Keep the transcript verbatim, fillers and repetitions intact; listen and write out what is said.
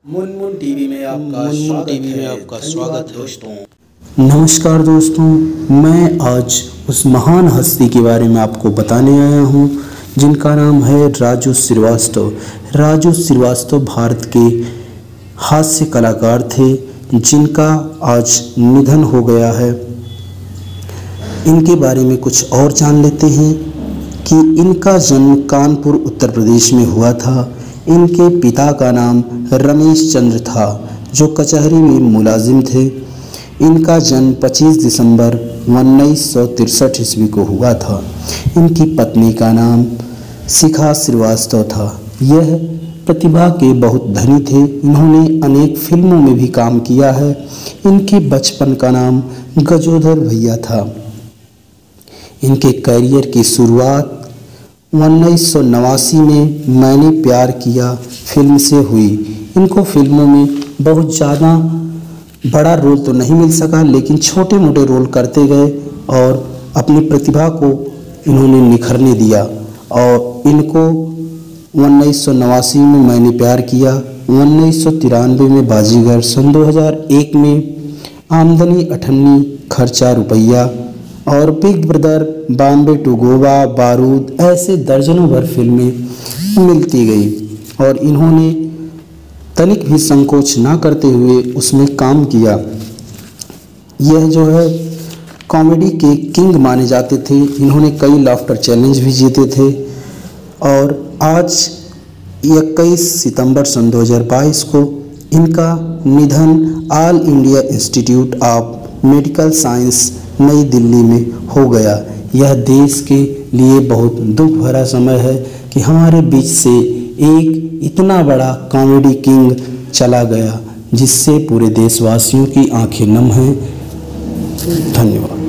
Munmun TV में आपका Munmun TV में आपका स्वागत है दोस्तों। नमस्कार दोस्तों, मैं आज उस महान हस्ती के बारे में आपको बताने आया हूँ जिनका नाम है राजू श्रीवास्तव। राजू श्रीवास्तव भारत के हास्य कलाकार थे जिनका आज निधन हो गया है। इनके बारे में कुछ और जान लेते हैं कि इनका जन्म कानपुर उत्तर प्रदेश में हुआ था। इनके पिता का नाम रमेश चंद्र था जो कचहरी में मुलाजिम थे। इनका जन्म पच्चीस दिसंबर उन्नीस सौ तिरसठ ईस्वी को हुआ था। इनकी पत्नी का नाम शिखा श्रीवास्तव था। यह प्रतिभा के बहुत धनी थे। इन्होंने अनेक फिल्मों में भी काम किया है। इनके बचपन का नाम गजोधर भैया था। इनके करियर की शुरुआत उन्नीस सौ नवासी में मैंने प्यार किया फिल्म से हुई। इनको फिल्मों में बहुत ज़्यादा बड़ा रोल तो नहीं मिल सका, लेकिन छोटे मोटे रोल करते गए और अपनी प्रतिभा को इन्होंने निखरने दिया। और इनको उन्नीस सौ नवासी में मैंने प्यार किया, उन्नीस सौ तिरानवे में बाजीगर, सन दो हज़ार एक में आमदनी अठन्नी खर्चा रुपया और big brother, Bombay to Goa, Baarood, ऐसे दर्जनों भर फिल्में मिलती गई और इन्होंने तनिक भी संकोच ना करते हुए उसमें काम किया। यह जो है कॉमेडी के किंग माने जाते थे। इन्होंने कई लाफ्टर चैलेंज भी जीते थे। और आज इक्कीस सितंबर सन दो हज़ार बाईस को इनका निधन all India institute of medical science New Delhi में हो गया। यह देश के लिए बहुत दुख भरा समय है कि हमारे बीच से एक इतना बड़ा कॉमेडी किंग चला गया जिससे पूरे देशवासियों की आंखें नम हैं। धन्यवाद।